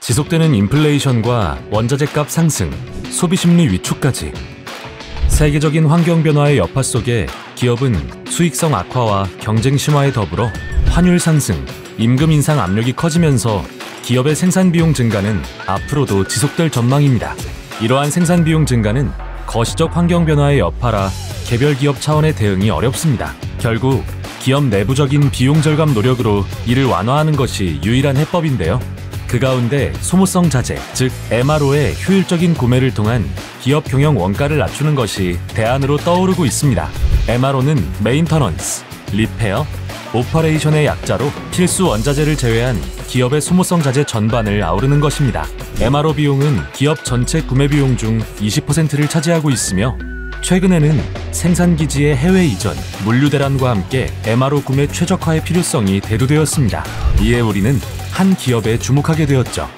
지속되는 인플레이션과 원자재 값 상승, 소비 심리 위축까지 세계적인 환경 변화의 여파 속에 기업은 수익성 악화와 경쟁 심화에 더불어 환율 상승, 임금 인상 압력이 커지면서 기업의 생산 비용 증가는 앞으로도 지속될 전망입니다. 이러한 생산 비용 증가는 거시적 환경 변화의 여파라 개별 기업 차원의 대응이 어렵습니다. 결국 기업 내부적인 비용 절감 노력으로 이를 완화하는 것이 유일한 해법인데요. 그 가운데 소모성 자재, 즉 MRO의 효율적인 구매를 통한 기업 경영 원가를 낮추는 것이 대안으로 떠오르고 있습니다. MRO는 메인터넌스, 리페어, 오퍼레이션의 약자로 필수 원자재를 제외한 기업의 소모성 자재 전반을 아우르는 것입니다. MRO 비용은 기업 전체 구매 비용 중 20%를 차지하고 있으며 최근에는 생산기지의 해외 이전, 물류 대란과 함께 MRO 구매 최적화의 필요성이 대두되었습니다. 이에 우리는 한 기업에 주목하게 되었죠.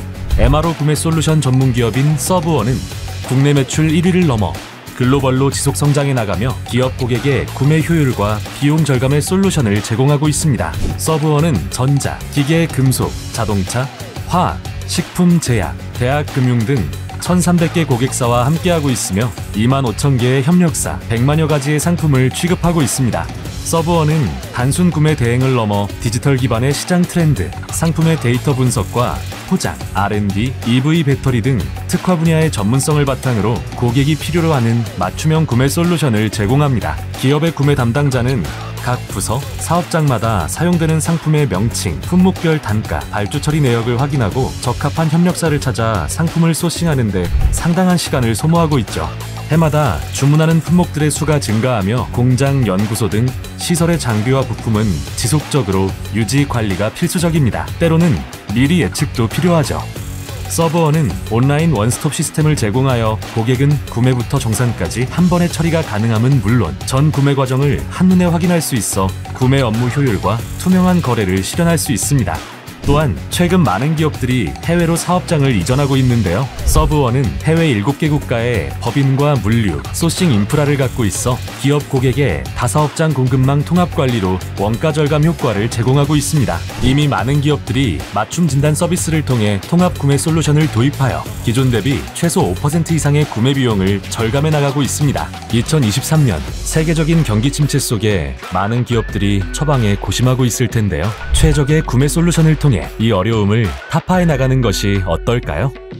MRO 구매 솔루션 전문 기업인 서브원은 국내 매출 1위를 넘어 글로벌로 지속 성장해 나가며 기업 고객의 구매 효율과 비용 절감의 솔루션을 제공하고 있습니다. 서브원은 전자, 기계, 금속, 자동차, 화학, 식품, 제약, 대학, 금융 등 1,300개 고객사와 함께하고 있으며 25,000개의 협력사, 100만여 가지의 상품을 취급하고 있습니다. 서브원은 단순 구매 대행을 넘어 디지털 기반의 시장 트렌드, 상품의 데이터 분석과 포장, R&D, EV 배터리 등 특화 분야의 전문성을 바탕으로 고객이 필요로 하는 맞춤형 구매 솔루션을 제공합니다. 기업의 구매 담당자는 각 부서, 사업장마다 사용되는 상품의 명칭, 품목별 단가, 발주 처리 내역을 확인하고 적합한 협력사를 찾아 상품을 소싱하는 데 상당한 시간을 소모하고 있죠. 해마다 주문하는 품목들의 수가 증가하며 공장, 연구소 등 시설의 장비와 부품은 지속적으로 유지 관리가 필수적입니다. 때로는 미리 예측도 필요하죠. 서브원은 온라인 원스톱 시스템을 제공하여 고객은 구매부터 정산까지 한 번에 처리가 가능함은 물론 전 구매 과정을 한눈에 확인할 수 있어 구매 업무 효율과 투명한 거래를 실현할 수 있습니다. 또한 최근 많은 기업들이 해외로 사업장을 이전하고 있는데요. 서브원은 해외 7개 국가의 법인과 물류, 소싱 인프라를 갖고 있어 기업 고객의 다사업장 공급망 통합 관리로 원가 절감 효과를 제공하고 있습니다. 이미 많은 기업들이 맞춤 진단 서비스를 통해 통합 구매 솔루션을 도입하여 기존 대비 최소 5% 이상의 구매 비용을 절감해 나가고 있습니다. 2023년 세계적인 경기 침체 속에 많은 기업들이 처방에 고심하고 있을 텐데요. 최적의 구매 솔루션을 통해 이 어려움을 타파해 나가는 것이 어떨까요?